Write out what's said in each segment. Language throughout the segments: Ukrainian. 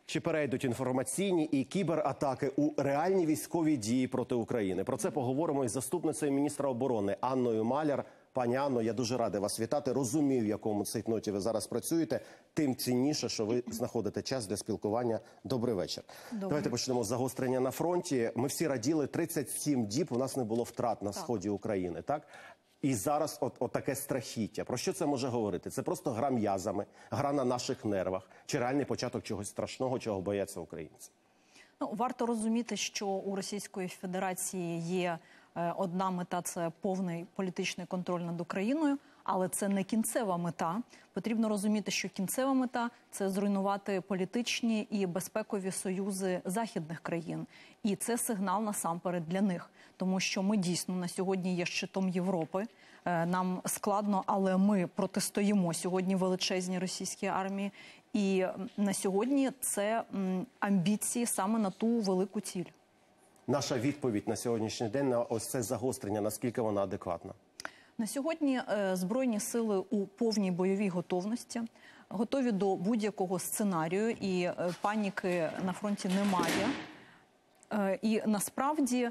Чи перейдуть інформаційні і кібератаки у реальні військові дії проти України? Про це поговоримо із заступницею міністра оборони Анною Маляр. Пані Анно, я дуже радий вас вітати. Розумію, в якому цейтноті ви зараз працюєте. Тим цінніше, що ви знаходите час для спілкування. Добрий вечір. Давайте почнемо з загострення на фронті. Ми всі раділи, 37 діб у нас не було втрат на сході України, так? І зараз от таке страхіття. Про що це може говорити? Це просто гра м'язами, гра на наших нервах, чи реальний початок чогось страшного, чого бояться українці? Ну, варто розуміти, що у Російської Федерації є одна мета – це повний політичний контроль над Україною, але це не кінцева мета. Потрібно розуміти, що кінцева мета – це зруйнувати політичні і безпекові союзи західних країн. І це сигнал насамперед для них. Тому що ми дійсно на сьогодні є щитом Європи. Нам складно, але ми протистоїмо сьогодні величезній російській армії. І на сьогодні це амбіції саме на ту велику ціль. Наша відповідь на сьогоднішній день на ось це загострення, наскільки вона адекватна? На сьогодні Збройні сили у повній бойовій готовності, готові до будь-якого сценарію, і паніки на фронті немає. І насправді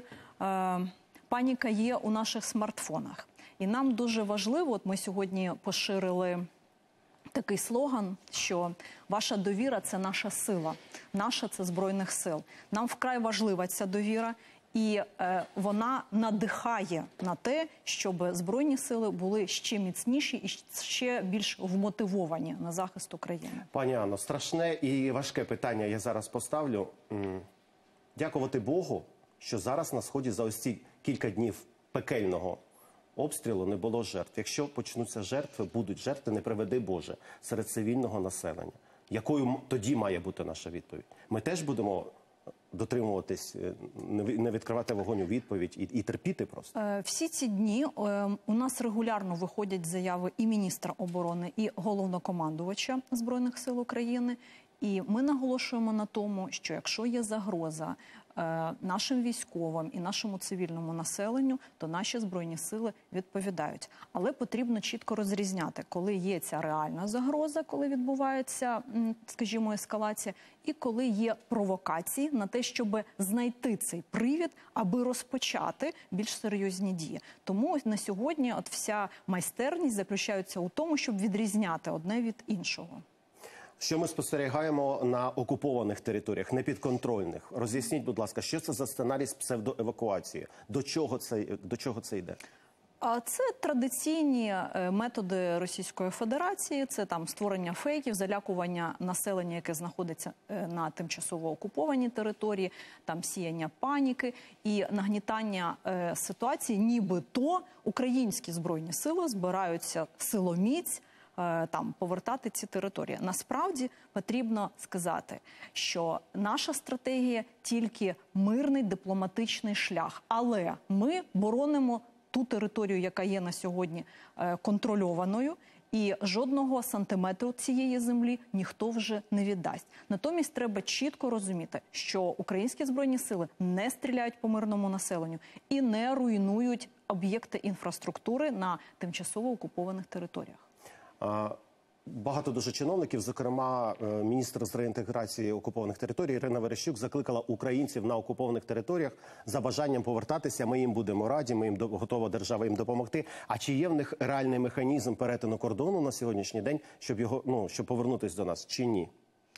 паніка є у наших смартфонах. І нам дуже важливо, от ми сьогодні поширили такий слоган, що ваша довіра – це наша сила, наша – це Збройних сил. Нам вкрай важлива ця довіра, і вона надихає на те, щоб Збройні сили були ще міцніші і ще більш вмотивовані на захист України. Пані Анно, страшне і важке питання я зараз поставлю. Дякувати Богу, що зараз на Сході за ось ці кілька днів пекельного обстрілу не було жертв. Якщо почнуться жертви, будуть жертви, не приведи Боже, серед цивільного населення. Якою тоді має бути наша відповідь? Ми теж будемо дотримуватись, не відкривати вогонь у відповідь і терпіти просто? Всі ці дні у нас регулярно виходять заяви і міністра оборони, і головнокомандувача Збройних сил України. І ми наголошуємо на тому, що якщо є загроза нашим військовим і нашому цивільному населенню, то наші Збройні сили відповідають. Але потрібно чітко розрізняти, коли є ця реальна загроза, коли відбувається, скажімо, ескалація, і коли є провокації на те, щоб знайти цей привід, аби розпочати більш серйозні дії. Тому на сьогодні от вся майстерність заключається у тому, щоб відрізняти одне від іншого. Що ми спостерігаємо на окупованих територіях, непідконтрольних? Роз'ясніть, будь ласка, що це за сценарій з псевдоевакуації? До чого це йде? Це традиційні методи Російської Федерації, це там створення фейків, залякування населення, яке знаходиться на тимчасово окупованій території, там сіяння паніки і нагнітання ситуації, нібито українські Збройні сили збираються силоміць там повертати ці території. Насправді потрібно сказати, що наша стратегія тільки мирний дипломатичний шлях, але ми боронимо ту територію, яка є на сьогодні контрольованою, і жодного сантиметру цієї землі ніхто вже не віддасть. Натомість треба чітко розуміти, що українські Збройні сили не стріляють по мирному населенню і не руйнують об'єкти інфраструктури на тимчасово окупованих територіях. Багато дуже чиновників, зокрема міністр з реінтеграції окупованих територій Ірина Верещук закликала українців на окупованих територіях за бажанням повертатися. Ми їм будемо раді, готова держава їм допомогти. А чи є в них реальний механізм перетину кордону на сьогоднішній день, щоб повернутися до нас, чи ні?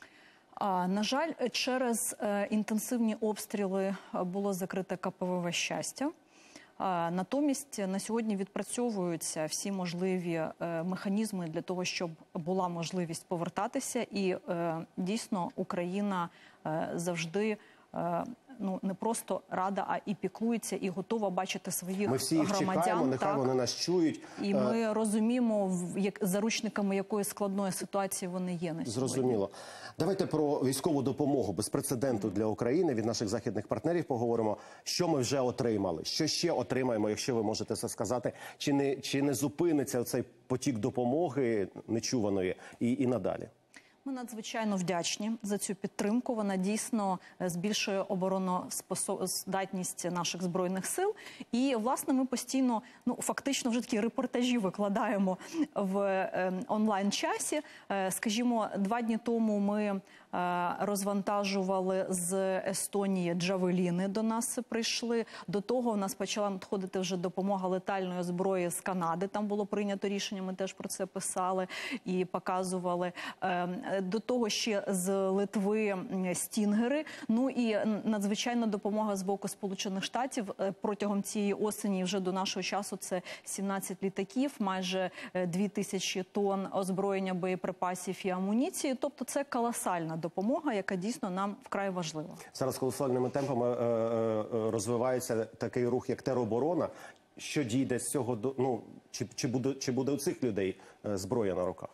На жаль, через інтенсивні обстріли було закрите КПВВ «Щастя». Натомість на сьогодні відпрацьовуються всі можливі механізми для того, щоб була можливість повертатися. І дійсно Україна завжди не просто рада, а і піклується, і готова бачити своїх громадян. Ми всі їх чекаємо, нехай вони нас чують. І ми розуміємо, заручниками якої складної ситуації вони є на сьогодні. Зрозуміло. Давайте про військову допомогу без прецеденту для України від наших західних партнерів поговоримо. Що ми вже отримали? Що ще отримаємо, якщо ви можете це сказати? Чи не зупиниться цей потік допомоги нечуваної і надалі? Ми надзвичайно вдячні за цю підтримку. Вона дійсно збільшує обороноздатність наших збройних сил. І, власне, ми постійно, фактично, вже такі репортажі викладаємо в онлайн-часі. Скажімо, 2 дні тому ми розвантажували з Естонії джавеліни, до нас прийшли. До того в нас почала надходити вже допомога летальної зброї з Канади. Там було прийнято рішення, ми теж про це писали і показували. До того ще з Литви стінгери. Ну і надзвичайна допомога з боку Сполучених Штатів протягом цієї осені вже до нашого часу це 17 літаків, майже 2000 тонн озброєння, боєприпасів і амуніції. Тобто це колосальна допомога, яка дійсно нам вкрай важлива. Зараз колосальними темпами розвивається такий рух, як тероборона. Що дійде з цього, чи буде у цих людей зброя на руках?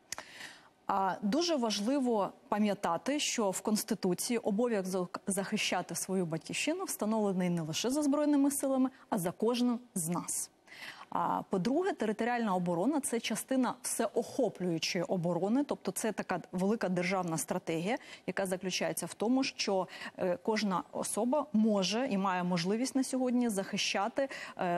Дуже важливо пам'ятати, що в Конституції обов'язок захищати свою батьківщину встановлений не лише за Збройними силами, а за кожним з нас. По-друге, територіальна оборона – це частина всеохоплюючої оборони, тобто це така велика державна стратегія, яка заключається в тому, що кожна особа може і має можливість на сьогодні захищати,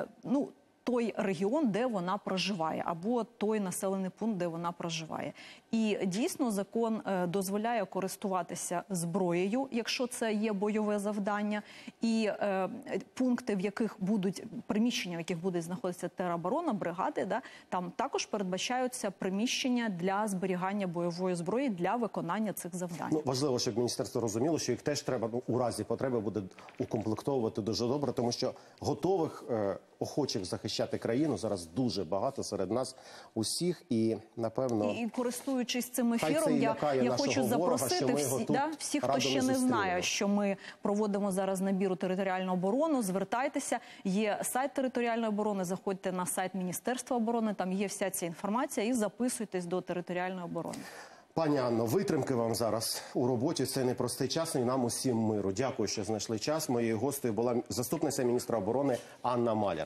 той регіон, де вона проживає, або той населений пункт, де вона проживає. І дійсно закон дозволяє користуватися зброєю, якщо це є бойове завдання, і пункти, в яких будуть, приміщення, в яких буде знаходитися тероборона, бригади, там також передбачаються приміщення для зберігання бойової зброї для виконання цих завдань. Важливо, щоб міністерство розуміло, що їх теж треба у разі потреби буде укомплектовувати дуже добре, тому що готових, охочих захищати країну зараз дуже багато серед нас усіх, і напевно... І користуючись цим ефіром, я хочу запросити всіх, хто ще не знає, що ми проводимо зараз набір у територіальну оборону, звертайтеся, є сайт територіальної оборони, заходьте на сайт Міністерства оборони, там є вся ця інформація, і записуйтесь до територіальної оборони. Пані Анно, витримки вам зараз у роботі, це непростий час, і нам усім миру. Дякую, що знайшли час. Моєю гостею була заступниця міністра оборони Анна Маляр.